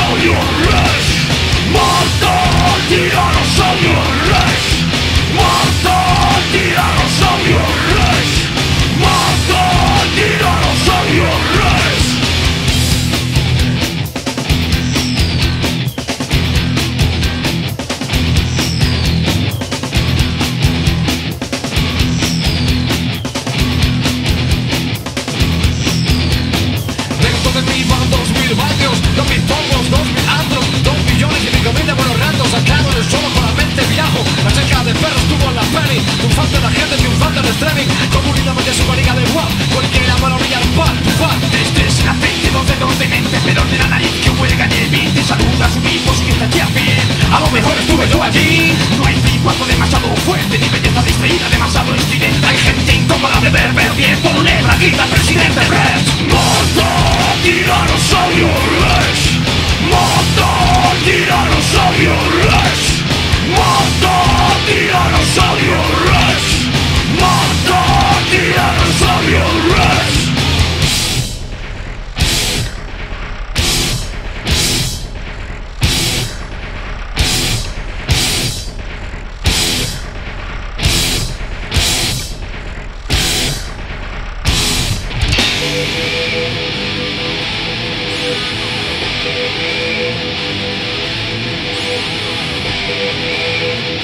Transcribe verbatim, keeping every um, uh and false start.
tiranosaurio Rex. Mata al tiranosaurio Rex. Mata al tiranosaurio Rex. Mata al tiranosaurio Rex. Dentro de mí van dos mil vatios, dos mil tomos, dos mil antros, dos millones y pico mil de buenos ratos. Sacado del suelo con la mente viajo. La checa de perros tuvo en la peli. Triunfante la gente, triunfante el streaming. Comunidad su marica de guap. Cualquiera para orillar pan, pan. Este es el aceite, dos dedos de mente, pero de la nariz que huelga en el veinte. Saluda a su hijo, si está ya bien. A lo mejor estuve yo allí. No hay cuarto demasiado fuerte, ni belleza distraída, demasiado estridente. Hay gente incómoda de ver, ver bien. Todo negra, grita el presidente Rex. Mata al tiranosaurio Rex. Mata al tiranosaurio Rex. Mata al tiranosaurio Rex. Mata al tiranosaurio Rex. We'll be right back.